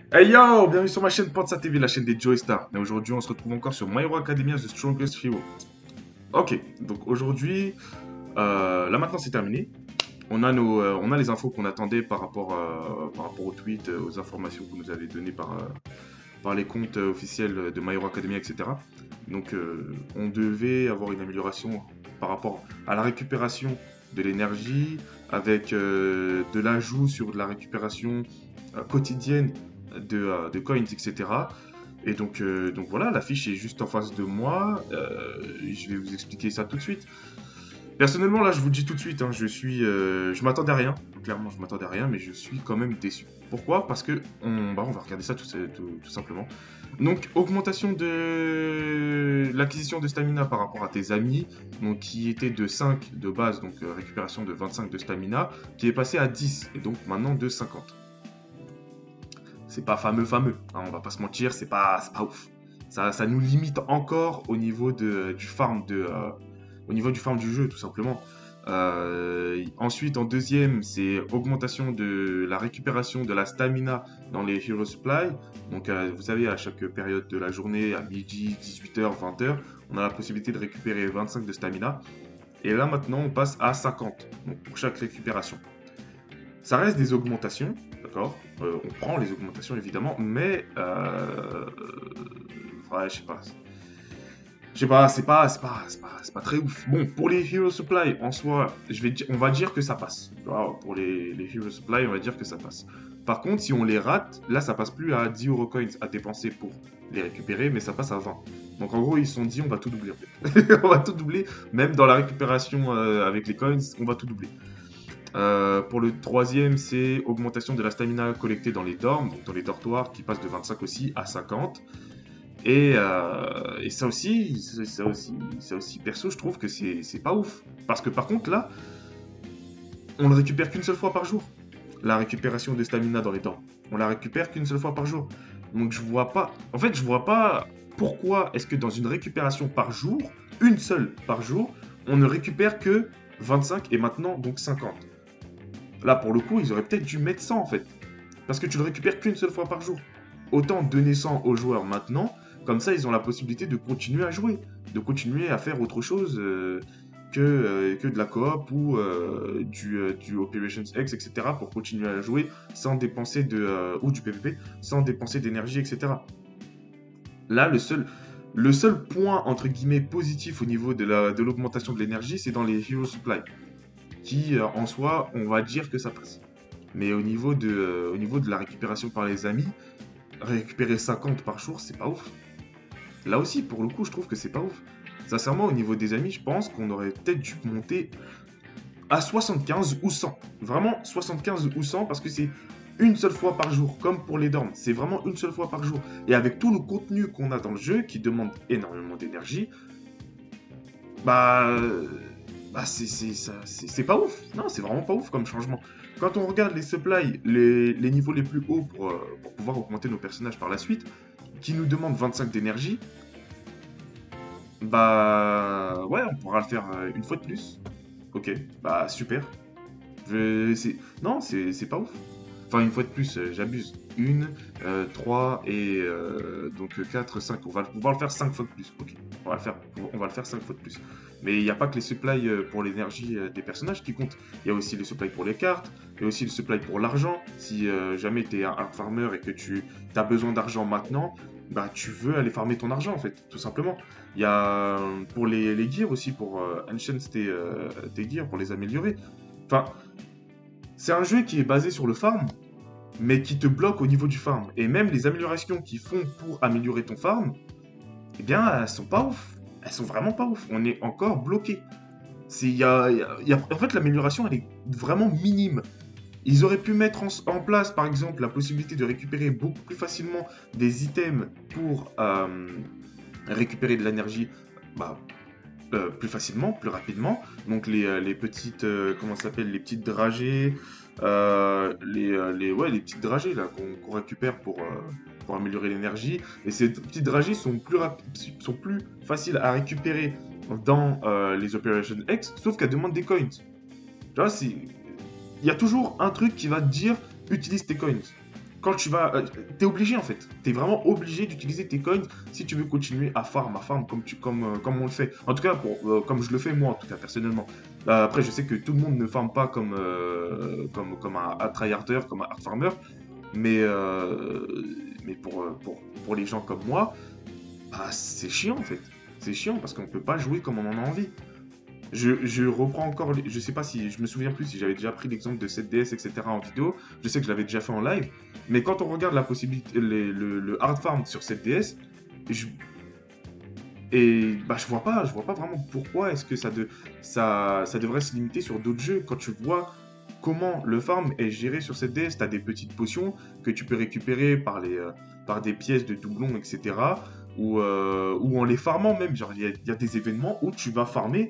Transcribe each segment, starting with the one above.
Hey yo, bienvenue sur ma chaîne Panza TV, la chaîne des Joey Star. Et aujourd'hui, on se retrouve encore sur My Hero Academia The Strongest Hero. Ok, donc aujourd'hui, là maintenant c'est terminé. On a les infos qu'on attendait par rapport aux tweets, aux informations que vous nous avez données par les comptes officiels de My Hero Academia, etc. Donc on devait avoir une amélioration par rapport à la récupération de l'énergie, avec de l'ajout sur de la récupération quotidienne de coins, etc. Et donc voilà, la fiche est juste en face de moi. Je vais vous expliquer ça tout de suite. Personnellement, là, je vous le dis tout de suite, hein, je m'attendais à rien. Clairement, je m'attendais à rien, mais je suis quand même déçu. Pourquoi? Parce que on va regarder ça tout simplement. Donc, augmentation de l'acquisition de stamina par rapport à tes amis, donc qui était de 5 de base, donc récupération de 25 de stamina, qui est passé à 10, et donc maintenant de 50. C'est pas fameux, hein, on va pas se mentir, c'est pas ouf. Ça nous limite encore au niveau au niveau du farm du jeu, tout simplement. Ensuite, en deuxième, c'est augmentation de la récupération de la stamina dans les Hero Supply. Donc, vous savez, à chaque période de la journée, à midi, 18h, 20h, on a la possibilité de récupérer 25 de stamina. Et là, maintenant, on passe à 50, donc pour chaque récupération. Ça reste des augmentations, d'accord. On prend les augmentations évidemment, mais ouais, je sais pas. Je sais pas, c'est pas très ouf. Bon, pour les Hero Supply, en soi, on va dire que ça passe. Tu vois, pour les Hero Supply, on va dire que ça passe. Par contre, si on les rate, là, ça passe plus à 10 Euro Coins à dépenser pour les récupérer, mais ça passe à 20. Donc en gros, ils se sont dit, on va tout doubler en fait. On va tout doubler, même dans la récupération avec les coins, on va tout doubler. Pour le troisième, c'est augmentation de la stamina collectée dans les dorms, donc dans les dortoirs, qui passe de 25 aussi à 50. Et ça aussi, perso, je trouve que c'est pas ouf. Parce que par contre, là, on le récupère qu'une seule fois par jour. La récupération de stamina dans les dorms. On la récupère qu'une seule fois par jour. Donc je vois pas. En fait, je vois pas pourquoi est-ce que dans une récupération par jour, une seule par jour, on ne récupère que 25 et maintenant donc 50. Là, pour le coup, ils auraient peut-être dû mettre 100 en fait. Parce que tu le récupères qu'une seule fois par jour. Autant donner 100 aux joueurs maintenant, comme ça ils ont la possibilité de continuer à jouer, de continuer à faire autre chose que de la coop ou du Operations X, etc. pour continuer à jouer sans dépenser ou du PvP, sans dépenser d'énergie, etc. Là, le seul point entre guillemets positif au niveau de l'augmentation de l'énergie, c'est dans les Hero Supply, qui en soi, on va dire que ça passe. Mais au niveau de la récupération par les amis, récupérer 50 par jour, c'est pas ouf. Là aussi, pour le coup, je trouve que c'est pas ouf. Sincèrement, au niveau des amis, je pense qu'on aurait peut-être dû monter à 75 ou 100. Vraiment 75 ou 100 parce que c'est une seule fois par jour, comme pour les dorms. C'est vraiment une seule fois par jour. Et avec tout le contenu qu'on a dans le jeu, qui demande énormément d'énergie, bah, c'est pas ouf. Non, c'est vraiment pas ouf comme changement. Quand on regarde les supplies, les niveaux les plus hauts pour pouvoir augmenter nos personnages par la suite, qui nous demandent 25 d'énergie, bah ouais, on pourra le faire une fois de plus. Ok, bah super. Non, c'est pas ouf. Enfin, une fois de plus, j'abuse. Une, 3 et donc 4, 5. On va pouvoir le faire 5 fois de plus. Ok, on va le faire 5 fois de plus. Mais il n'y a pas que les supplies pour l'énergie des personnages qui comptent. Il y a aussi les supplies pour les cartes. Il y a aussi les supplies pour l'argent. Si jamais tu es un farmer et que tu as besoin d'argent maintenant, bah tu veux aller farmer ton argent en fait, tout simplement. Il y a pour les gears aussi, pour enchant tes gears, pour les améliorer. Enfin, c'est un jeu qui est basé sur le farm, mais qui te bloque au niveau du farm. Et même les améliorations qu'ils font pour améliorer ton farm, eh bien, elles sont pas ouf. Elles sont vraiment pas ouf. On est encore bloqué. En fait, l'amélioration, elle est vraiment minime. Ils auraient pu mettre en place, par exemple, la possibilité de récupérer beaucoup plus facilement des items pour récupérer de l'énergie bah, plus facilement, plus rapidement. Donc les petites, comment ça s'appelle, les petites dragées, ouais, les petites dragées là qu'on récupère pour améliorer l'énergie. Et ces petites dragées sont plus faciles à récupérer dans les Operation X, sauf qu'elles demandent des coins. Tu vois, il y a toujours un truc qui va te dire utilise tes coins. quand tu vas... t'es obligé en fait. T'es vraiment obligé d'utiliser tes coins si tu veux continuer à farm comme on le fait. En tout cas, comme je le fais moi, en tout cas, personnellement. Après, je sais que tout le monde ne farm pas comme un tryharder, comme un hard farmer. Mais, mais pour les gens comme moi, bah, c'est chiant en fait. C'est chiant parce qu'on peut pas jouer comme on en a envie. Je reprends encore, je sais pas si, je me souviens plus si j'avais déjà pris l'exemple de 7DS, etc. en vidéo. Je sais que je l'avais déjà fait en live. Mais quand on regarde la possibilité, le hard farm sur 7DS, je, et bah, je vois pas vraiment pourquoi est-ce que ça devrait se limiter sur d'autres jeux. Quand tu vois comment le farm est géré sur cette DS, tu as des petites potions que tu peux récupérer par des pièces de doublons, etc. Ou en les farmant même. Genre, il y a des événements où tu vas farmer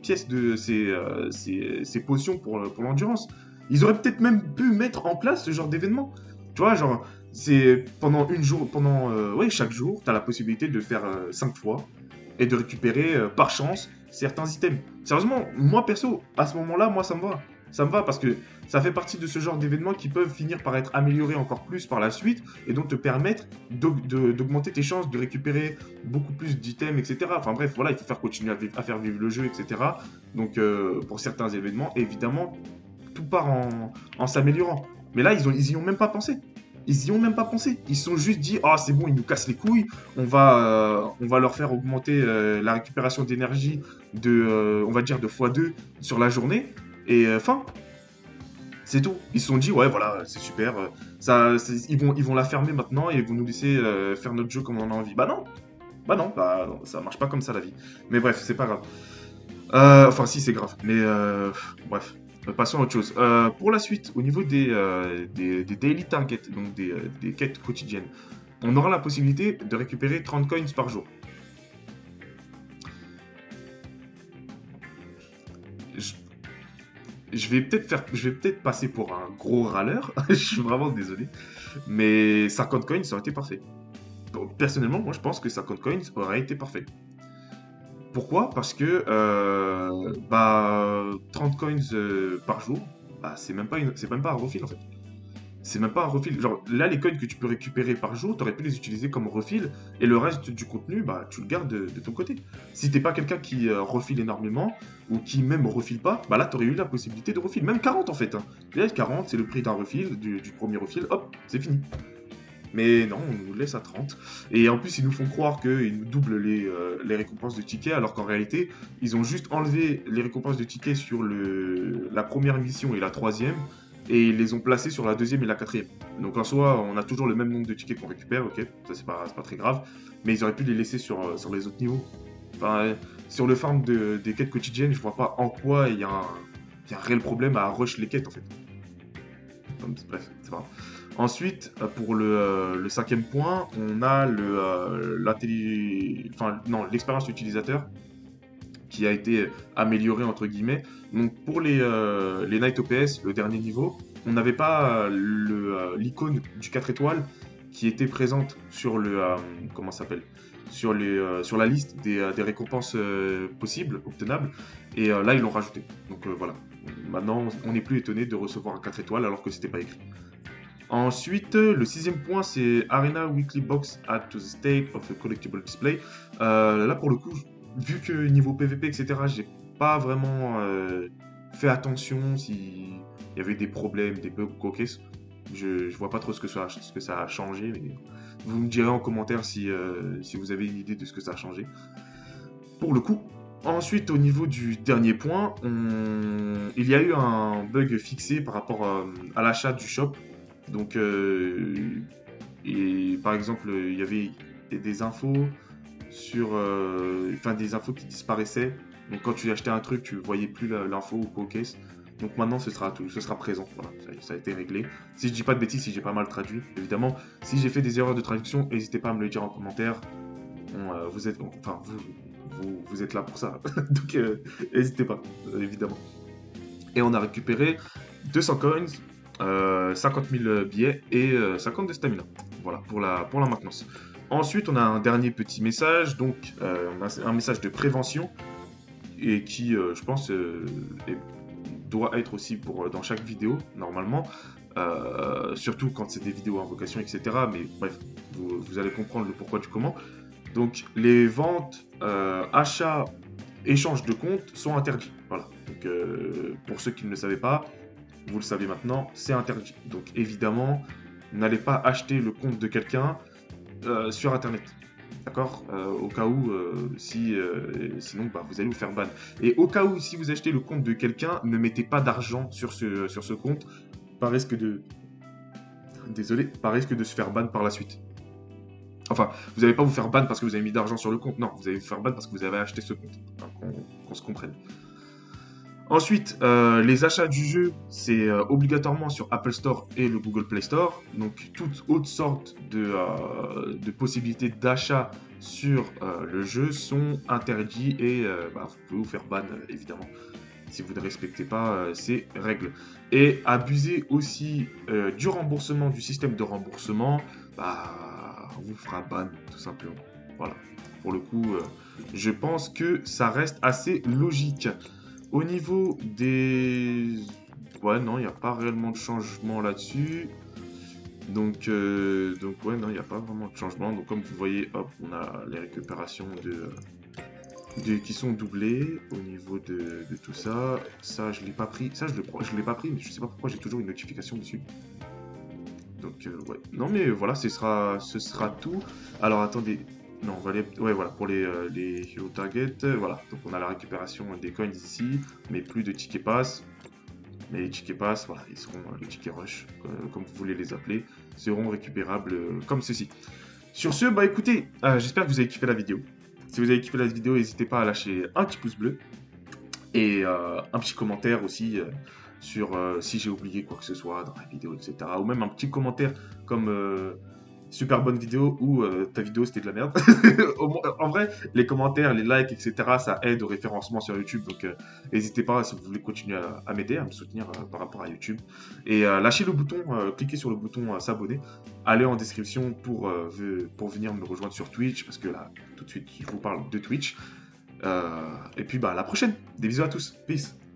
ces potions pour l'endurance. Ils auraient peut-être même pu mettre en place ce genre d'événement. Tu vois, genre, c'est ouais, chaque jour, tu as la possibilité de le faire 5 fois et de récupérer par chance certains items. Sérieusement, moi perso, à ce moment-là, moi ça me va. Ça me va parce que ça fait partie de ce genre d'événements qui peuvent finir par être améliorés encore plus par la suite et donc te permettre d'augmenter tes chances de récupérer beaucoup plus d'items, etc. Enfin bref, voilà, il faut faire continuer à faire vivre le jeu, etc. Donc pour certains événements, évidemment, tout part en s'améliorant. Mais là, ils y ont même pas pensé. Ils y ont même pas pensé. Ils se sont juste dit, ah c'est bon, ils nous cassent les couilles. On va leur faire augmenter la récupération d'énergie on va dire de x2 sur la journée. Et fin, c'est tout. Ils se sont dit, ouais, voilà, c'est super. Ils vont la fermer maintenant et ils vont nous laisser faire notre jeu comme on a envie. Bah non, ça marche pas comme ça la vie. Mais bref, c'est pas grave. Enfin, si, c'est grave. Mais bref, passons à autre chose. Pour la suite, au niveau des daily targets, donc des quêtes quotidiennes, on aura la possibilité de récupérer 30 coins par jour. Je, je vais peut-être passer pour un gros râleur. Je suis vraiment désolé. Mais 50 coins, ça aurait été parfait. Bon, personnellement, moi, je pense que 50 coins aurait été parfait. Pourquoi? Parce que 30 coins par jour, bah, c'est même pas un refill en fait. C'est même pas un refill. Genre là, les coins que tu peux récupérer par jour, tu aurais pu les utiliser comme refill et le reste du contenu, bah, tu le gardes de ton côté. Si t'es pas quelqu'un qui refile énormément ou qui même refile pas, bah là, tu aurais eu la possibilité de refill. Même 40 en fait. Hein. Là, 40, c'est le prix d'un refill, du premier refill, hop, c'est fini. Mais non, on nous laisse à 30. Et en plus, ils nous font croire qu'ils nous doublent les récompenses de tickets, alors qu'en réalité, ils ont juste enlevé les récompenses de tickets sur la première mission et la troisième, et ils les ont placées sur la deuxième et la quatrième. Donc en soi, on a toujours le même nombre de tickets qu'on récupère, ok, ça c'est pas très grave, mais ils auraient pu les laisser sur les autres niveaux. Enfin, sur le farm des quêtes quotidiennes, je vois pas en quoi il y a un réel problème à rush les quêtes en fait. Bref, c'est pas grave. Ensuite, pour le cinquième point, on a l'expérience utilisateur qui a été améliorée entre guillemets. Donc pour les Night OPS, le dernier niveau, on n'avait pas l'icône du 4 étoiles qui était présente sur comment ça s'appelle? Sur la liste des récompenses possibles, obtenables. Et là, ils l'ont rajouté. Donc voilà. Maintenant, on n'est plus étonné de recevoir un 4 étoiles alors que c'était pas écrit. Ensuite, le sixième point, c'est Arena Weekly Box Add to the State of a Collectible Display. Là, pour le coup, vu que niveau PVP, etc., j'ai pas vraiment fait attention s'il y avait des problèmes, des bugs ou quoi qu'est-ce. Je vois pas trop ce que ça a changé, mais vous me direz en commentaire si vous avez une idée de ce que ça a changé. Pour le coup. Ensuite, au niveau du dernier point, il y a eu un bug fixé par rapport à l'achat du shop. Donc, et par exemple, il y avait des infos des infos qui disparaissaient. Donc, quand tu achetais un truc, tu voyais plus l'info ou quoi caisse. Donc maintenant, ce sera présent. Voilà, ça a été réglé. Si je dis pas de bêtises, si j'ai pas mal traduit, évidemment. Si j'ai fait des erreurs de traduction, n'hésitez pas à me le dire en commentaire. Vous êtes là pour ça. Donc, n'hésitez pas, évidemment. Et on a récupéré 200 coins, 50 000 billets et 50 de stamina. Voilà, pour la maintenance. Ensuite, on a un dernier petit message, donc on a un message de prévention, et qui, je pense, doit être aussi dans chaque vidéo, normalement. surtout quand c'est des vidéos invocation, etc. Mais bref, vous allez comprendre le pourquoi du comment. Donc les ventes, achats, échanges de comptes sont interdits. Voilà. Donc pour ceux qui ne le savaient pas, vous le savez maintenant, c'est interdit. Donc évidemment, n'allez pas acheter le compte de quelqu'un sur Internet. D'accord. Au cas où, sinon bah, vous allez vous faire ban. Et au cas où, si vous achetez le compte de quelqu'un, ne mettez pas d'argent sur ce compte, par risque de... Désolé, par risque de se faire ban par la suite. Enfin, vous n'allez pas vous faire ban parce que vous avez mis d'argent sur le compte, non, vous allez vous faire ban parce que vous avez acheté ce compte. Hein, qu'on se comprenne. Ensuite, les achats du jeu, c'est obligatoirement sur Apple Store et le Google Play Store. Donc, toute autre sorte de possibilités d'achat sur le jeu sont interdits et bah, vous pouvez vous faire ban, évidemment, si vous ne respectez pas ces règles. Et abuser aussi du remboursement, du système de remboursement, bah, on vous fera ban, tout simplement. Voilà. Pour le coup, je pense que ça reste assez logique. Au niveau des... Ouais, non, il n'y a pas réellement de changement là-dessus. Donc ouais, non, il n'y a pas vraiment de changement. Donc, comme vous voyez, hop, on a les récupérations qui sont doublées au niveau de tout ça. Ça, je ne l'ai pas pris. Ça, je l'ai pas pris, mais je ne sais pas pourquoi j'ai toujours une notification dessus. Donc, ouais. Non, mais voilà, ce sera tout. Alors, attendez. Non, on va aller... Ouais, voilà, pour les Hero Target, voilà. Donc, on a la récupération des coins ici, mais plus de tickets pass. Mais les tickets pass, voilà, ils seront, les tickets rush, comme vous voulez les appeler, seront récupérables comme ceci. Sur ce, bah écoutez, j'espère que vous avez kiffé la vidéo. Si vous avez kiffé la vidéo, n'hésitez pas à lâcher un petit pouce bleu et un petit commentaire aussi sur si j'ai oublié quoi que ce soit dans la vidéo, etc. Ou même un petit commentaire comme super bonne vidéo ou ta vidéo c'était de la merde. En vrai, les commentaires, les likes, etc. ça aide au référencement sur YouTube. Donc n'hésitez pas si vous voulez continuer à m'aider, à me soutenir par rapport à YouTube. Et lâchez le bouton, cliquez sur le bouton s'abonner. Allez en description pour venir me rejoindre sur Twitch. Parce que là, tout de suite, je vous parle de Twitch. Et puis bah, à la prochaine. Des bisous à tous. Peace.